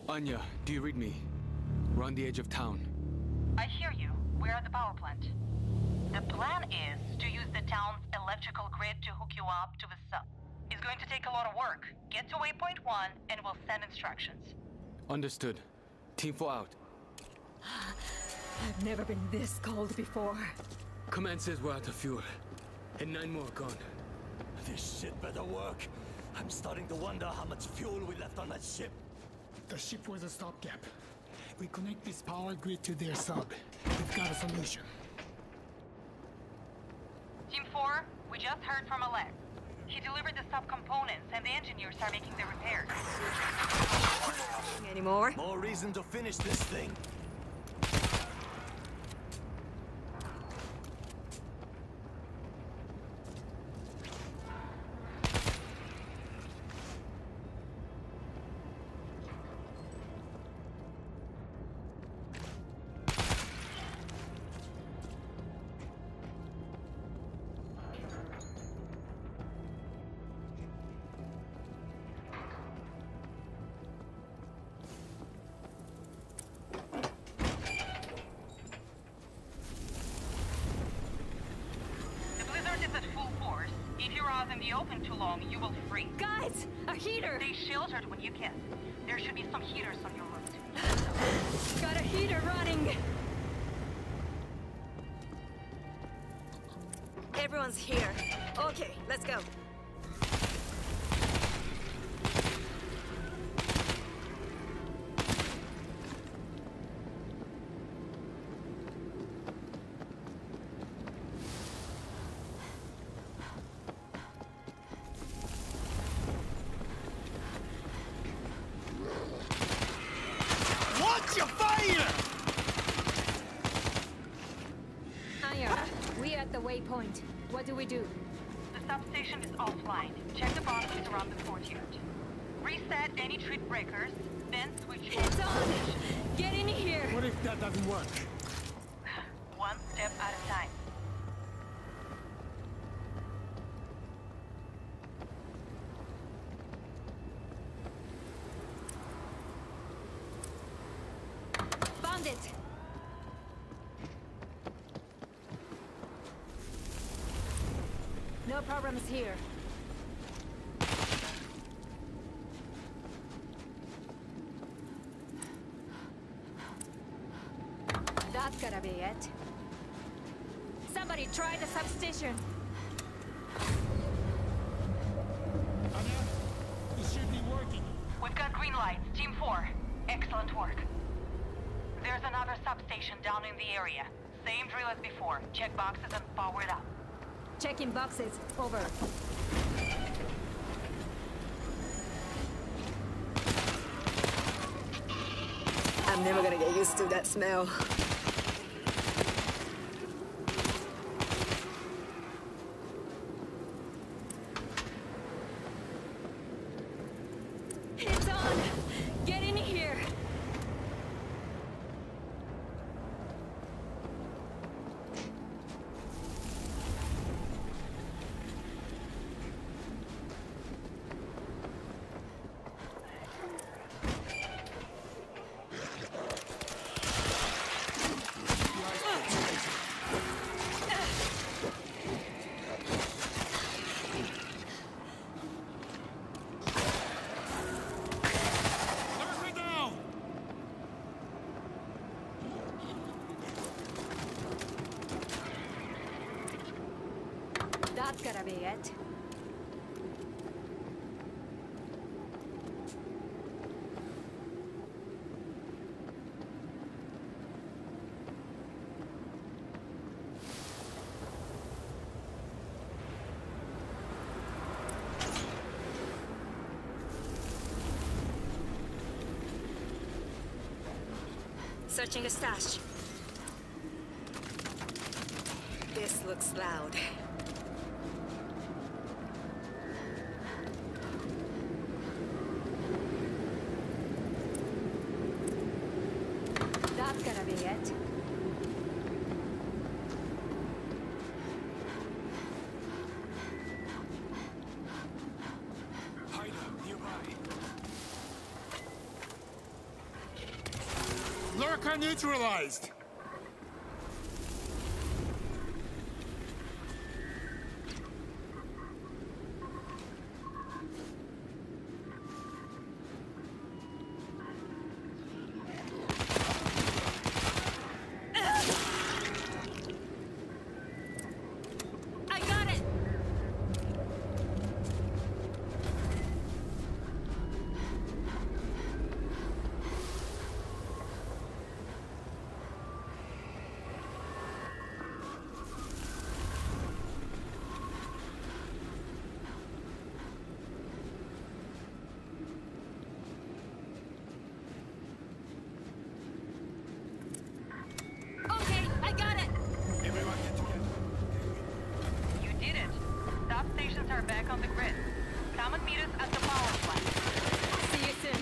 Anya, do you read me? We're on the edge of town. I hear you. We're at the power plant. The plan is to use the town's electrical grid to hook you up to the sub. It's going to take a lot of work. Get to waypoint 1 and we'll send instructions. Understood. Team 4 out. I've never been this cold before. Command says we're out of fuel. And 9 more gone. This shit better work. I'm starting to wonder how much fuel we left on that ship. The ship was a stopgap. We connect this power grid to their sub. We've got a solution. Team 4, we just heard from Alex. He delivered the sub-components and the engineers are making the repairs. Any more? More reason to finish this thing. In the open too long, you will freeze. Guys, a heater! Stay sheltered when you can. There should be some heaters on your route. Got a heater running! Everyone's here. Okay, let's go. Waypoint. What do we do? The substation is offline. Check the boxes around the courtyard. Reset any trip breakers, then switch. It's on! Get in here! What if that doesn't work? One step at a time. Found it! No problems here. That's gotta be it. Somebody try the substation. Anya, it should be working. We've got green lights. Team 4. Excellent work. There's another substation down in the area. Same drill as before. Check boxes and power it up. Checking boxes. Over. I'm never gonna get used to that smell. It's on! Get in here! That's gotta be it. Searching a stash. This looks loud. That's gotta be it. Hideout nearby. Tracker neutralized! I got it! Okay, I got it! Everyone get together. You did it. Substations are back on the grid. Come and meet us at the power plant. See you soon.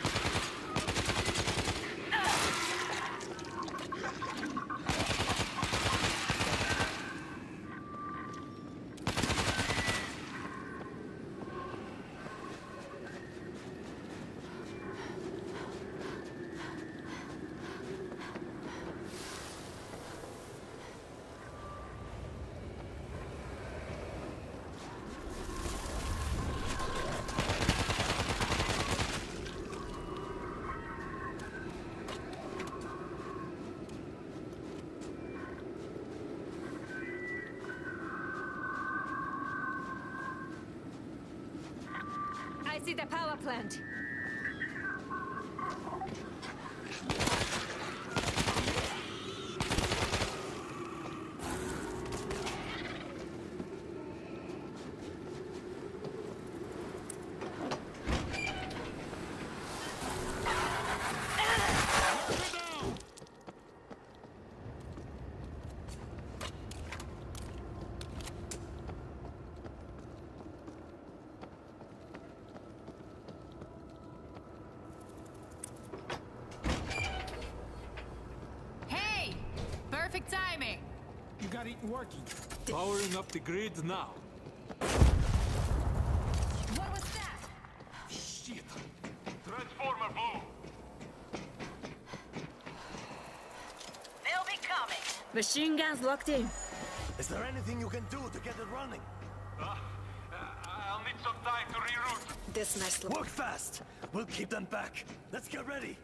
I see the power plant. Hey! Perfect timing! You got it working. Powering up the grid now. What was that? Shit. Transformer blue. They'll be coming. Machine guns locked in. Is there anything you can do to get it running? I'll need some time to reroute. This nice look. Work fast! We'll keep them back. Let's get ready.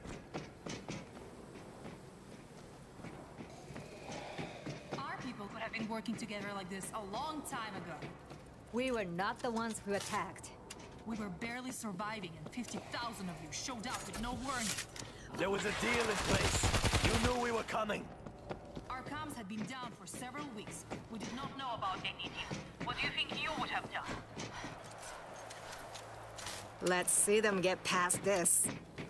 Our people could have been working together like this a long time ago. We were not the ones who attacked. We were barely surviving and 50,000 of you showed up with no warning. There was a deal in place. You knew we were coming. Our comms had been down for several weeks. We did not know Know about any deal. What do you think you would have done? Let's see them get past this.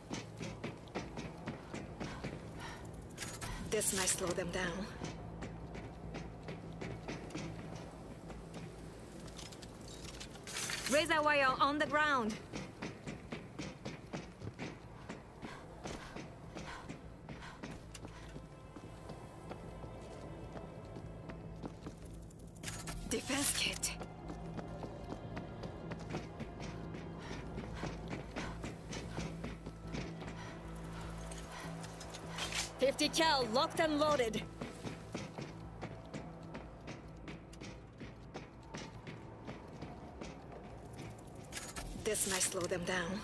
This might slow them down. Razor wire on the ground. Defense kit. $50 cal locked and loaded. This might slow them down.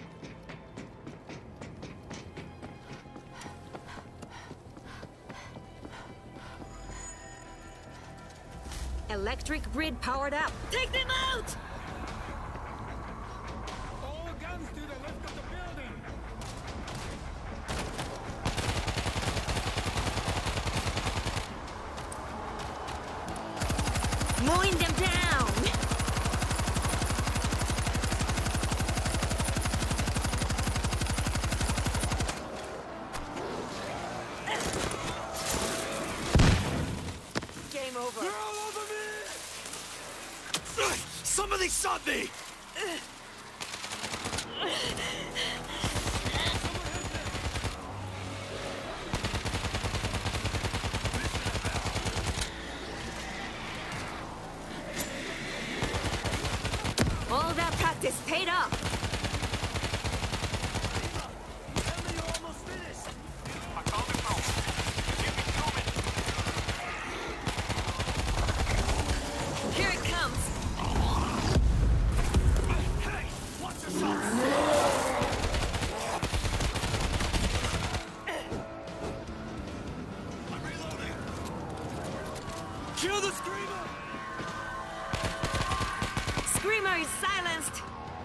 Electric grid powered up. Take them out! All guns to the left of the building. Mowing them down! Game over. They're all over me! Somebody shot me! All that practice paid off. Tell me you're almost finished! I found the Scanner is silenced!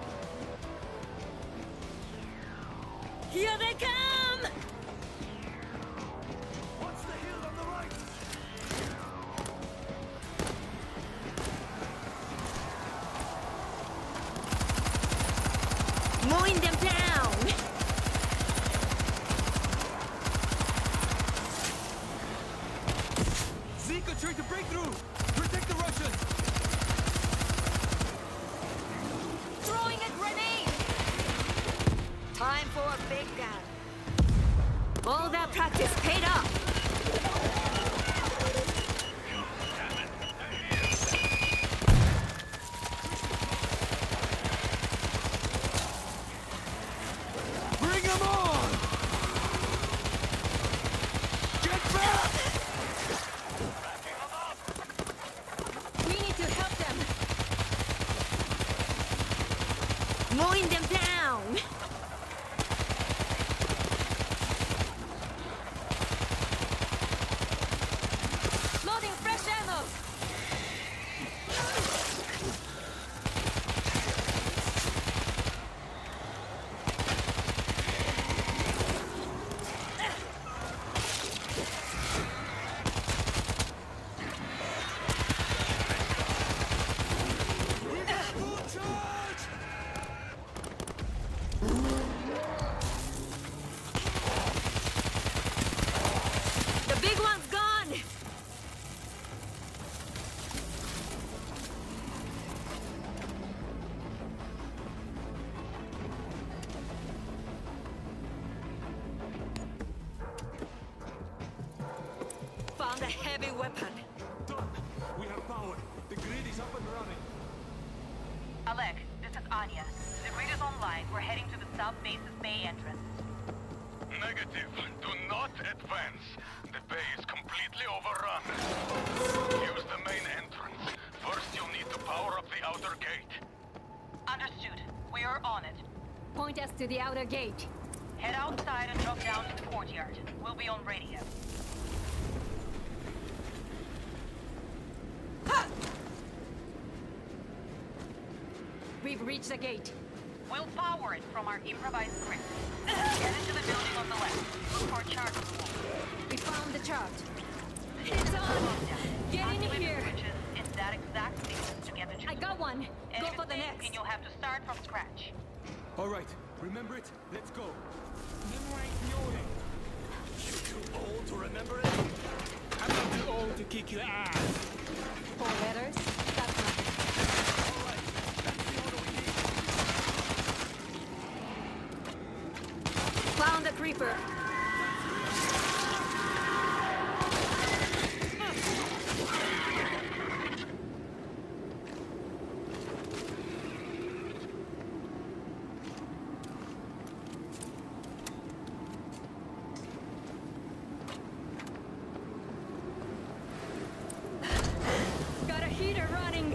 Here they come! What's the hill on the right? Mowing them down! Zika trying to break through! Protect the Russians! Throwing a grenade! Time for a big gun. All that practice paid off! Bring them on! Get back! We need to help them! Mowing them down! Loading fresh ammo! The big one's gone! Found a heavy weapon. Done. We have power. The grid is up and running. Alec, this is Anya. The grid is online. We're heading to the South Base's Bay entrance. Negative. Do not advance. The bay is completely overrun. Use the main entrance. First, you'll need to power up the outer gate. Understood. We are on it. Point us to the outer gate. Head outside and drop down to the courtyard. We'll be on radio. We've reached the gate. We'll power it from our improvised grid. Get into the building on the left. Look for a chart on the wall. We found the chart. It's on! Get in Activate the here! switches in that exact sequence to get the I got one. Go Enemy for the safe, next. and you'll have to start from scratch. Alright, remember it? Let's go. You too old to remember it? I'm not too old to kick your ass. 4 letters? That's nothing. Found the creeper. Got a heater running.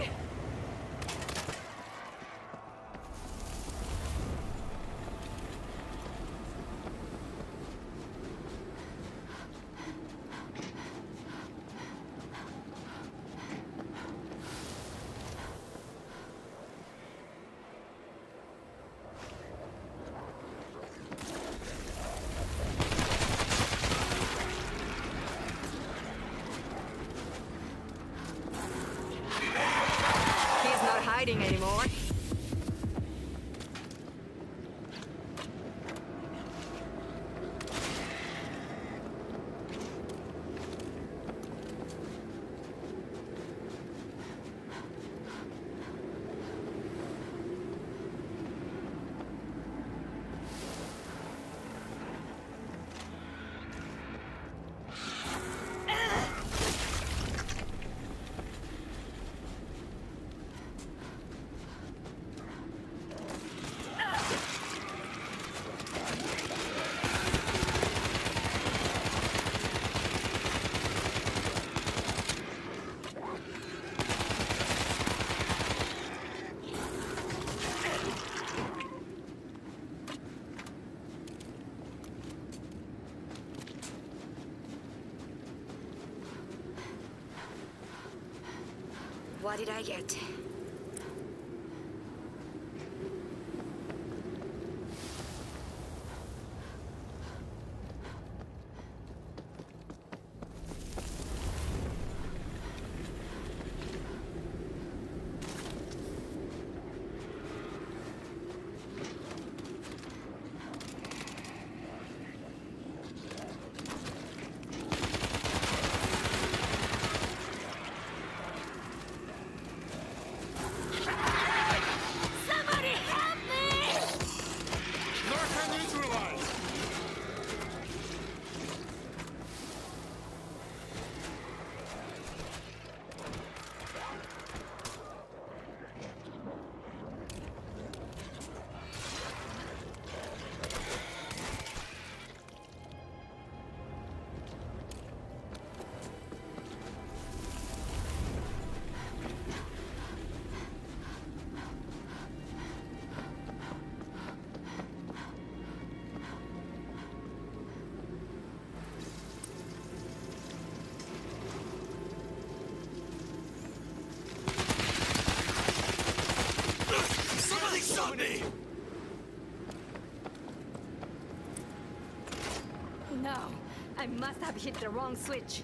He's not hiding anymore. What did I get? I must have hit the wrong switch.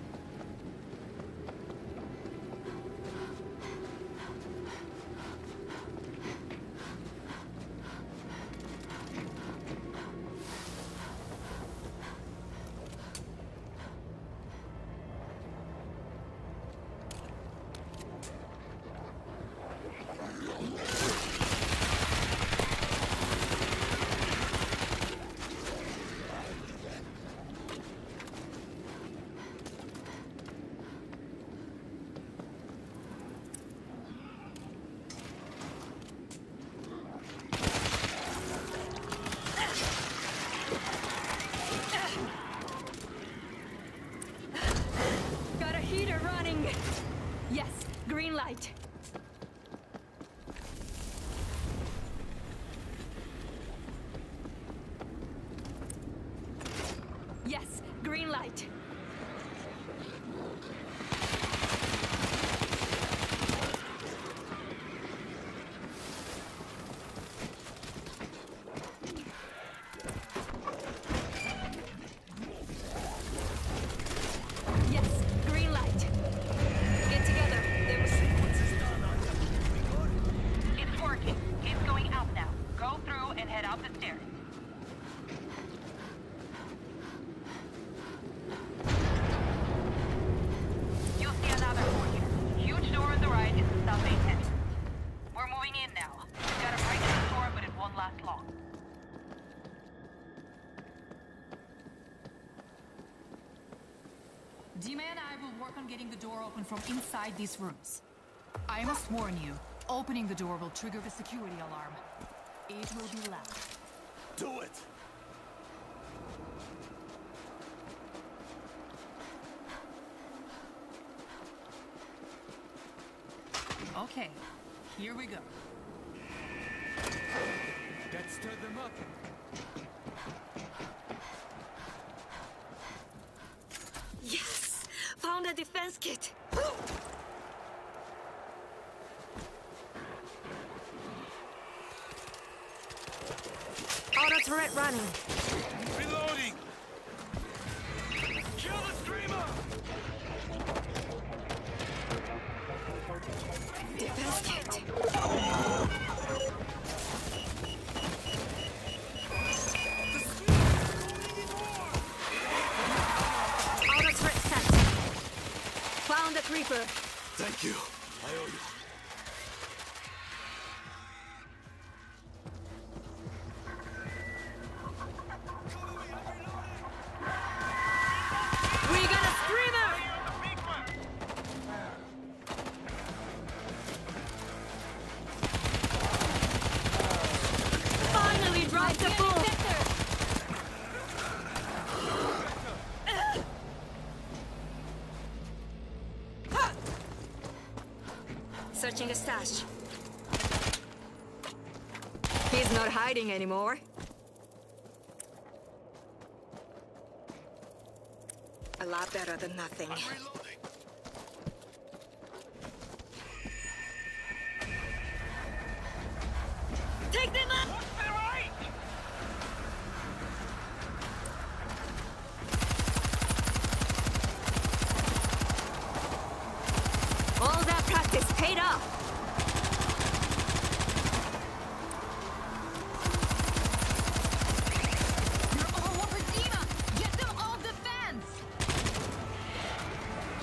Got a heater running. Yes, green light. Yes, green light. Yes, green light. Get together. There was... It's working. It's going out now. Go through and head out the stairs. You'll see another door here. Huge door on the right is the sub main entrance. We're moving in now. We've got to break this door, but it won't last long. Dima and I will work on getting the door open from inside these rooms. I must warn you, opening the door will trigger the security alarm. It will be loud. Do it! Okay, here we go. That stirred them up. Yes! Found a defense kit. Auto turret running. Reloading! Kill the streamer! Defense kit. Auto turret set. Found a creeper. Thank you. I owe you. We got a screamer! Finally drive the bull! Searching a stash. He's not hiding anymore. A lot better than nothing. Reloading! Take them up! What's the right? All that practice paid off. You're all over Dima! Get them off the fence!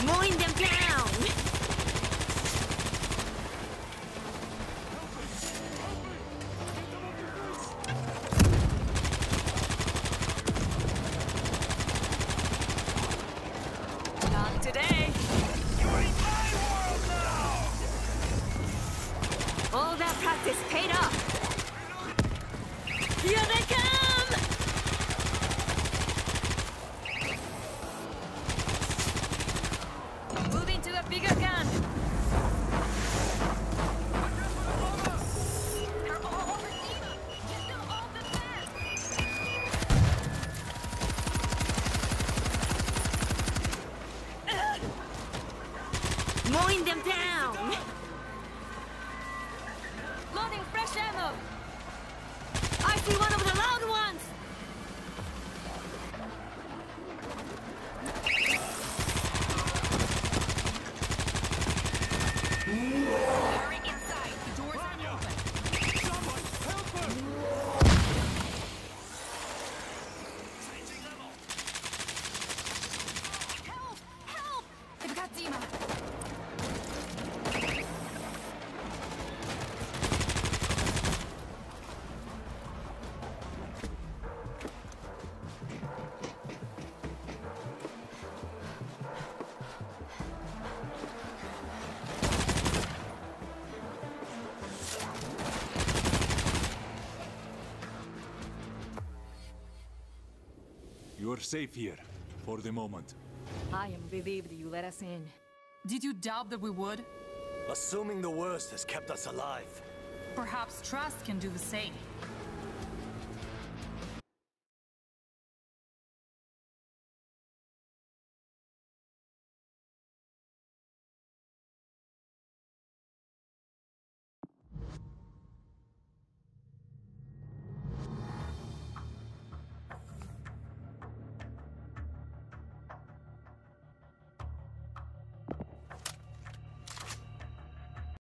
Mowing them down! Not today! All that practice paid off! Here they come! Moving to a bigger gun! Mowing them down! Loading fresh ammo! I see one of the loud ones! Hurry inside. The doors are open. Someone, help her! Help! Help! They've got Dima. You're safe here, for the moment. I am relieved you let us in. Did you doubt that we would? Assuming the worst has kept us alive. Perhaps trust can do the same.